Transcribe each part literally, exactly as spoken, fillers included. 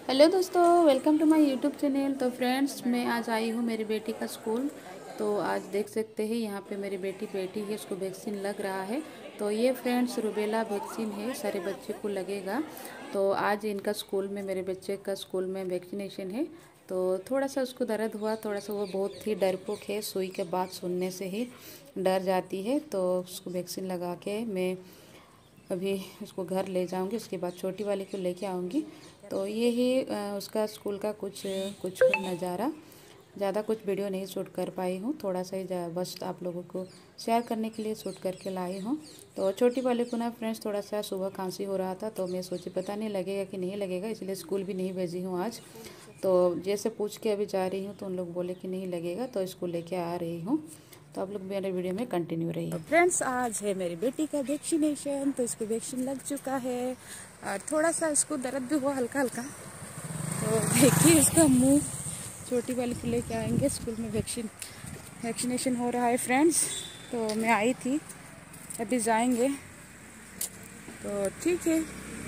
Hello दोस्तों, welcome to my YouTube channel. तो friends, मैं आज आई हूँ मेरी बेटी का स्कूल। तो आज देख सकते हैं यहाँ पे मेरी बेटी बेटी है, उसको वैक्सीन लग रहा है। तो ये फ्रेंड्स रूबेला वैक्सीन है, सारे बच्चे को लगेगा। तो आज इनका स्कूल में, मेरे बच्चे का स्कूल में वैक्सीनेशन है। तो थोड़ा सा उसको दर्द हुआ, थोड़ा सा वो बहुत ही डरपोक है, सुई के बात सुनने से ही डर जाती है। तो उसको वैक्सीन लगा के मैं अभी उसको घर ले जाऊंगी, उसके बाद छोटी वाली को लेके आऊँगी। तो ये ही उसका स्कूल का कुछ कुछ नज़ारा। ज़्यादा कुछ वीडियो नहीं शूट कर पाई हूँ, थोड़ा सा ही बस आप लोगों को शेयर करने के लिए शूट करके लाई हूँ। तो छोटी वाले को ना फ्रेंड्स थोड़ा सा सुबह खांसी हो रहा था, तो मैं सोची पता नहीं लगेगा कि नहीं लगेगा, इसलिए स्कूल भी नहीं भेजी हूँ आज। तो जैसे पूछ के अभी जा रही हूँ तो उन लोग बोले कि नहीं लगेगा, तो स्कूल लेके आ रही हूँ। तो आप लोग मेरे वीडियो में कंटिन्यू रहिए। तो फ्रेंड्स, आज है मेरी बेटी का वैक्सीनेशन। तो इसको वैक्सीन लग चुका है और थोड़ा सा इसको दर्द भी हुआ हल्का हल्का। तो देखिए इसका मुंह, छोटी वाली को लेके आएंगे स्कूल में, वैक्सीन वैक्सीनेशन हो रहा है फ्रेंड्स। तो मैं आई थी, अभी जाएंगे, तो ठीक है।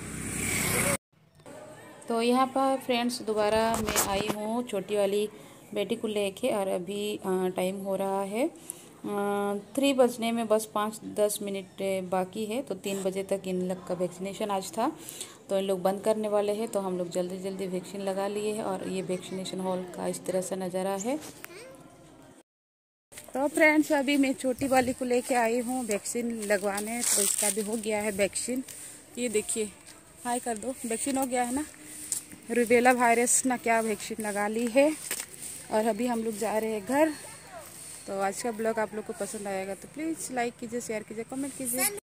तो यहाँ पर फ्रेंड्स दोबारा मैं आई हूँ छोटी वाली बेटी को लेके, और अभी टाइम हो रहा है थ्री बजने में बस पाँच दस मिनट बाकी है। तो तीन बजे तक इन लोग का वैक्सीनेशन आज था, तो इन लोग बंद करने वाले हैं। तो हम लोग जल्दी जल्दी वैक्सीन लगा लिए हैं, और ये वैक्सीनेशन हॉल का इस तरह से नज़ारा है। तो फ्रेंड्स, अभी मैं छोटी वाली को लेके आई हूँ वैक्सीन लगवाने। तो इसका भी हो गया है वैक्सीन, ये देखिए, हाय कर दो, वैक्सीन हो गया है ना, रूबेला वायरस ना क्या वैक्सीन लगा ली है। और अभी हम लोग जा रहे हैं घर। तो आज का ब्लॉग आप लोग को पसंद आएगा तो प्लीज़ लाइक कीजिए, शेयर कीजिए, कमेंट कीजिए।